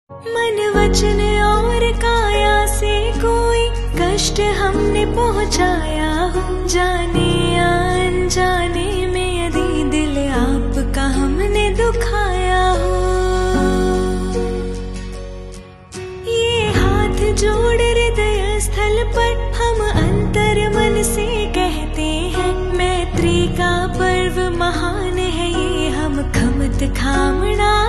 मन वचन और काया से कोई कष्ट हमने पहुँचाया हो, जाने या अनजाने में यदि दिल आपका हमने दुखाया हो। ये हाथ जोड़ हृदय स्थल पर हम अंतर मन से कहते हैं, मैत्री का पर्व महान है ये हम खमत खामना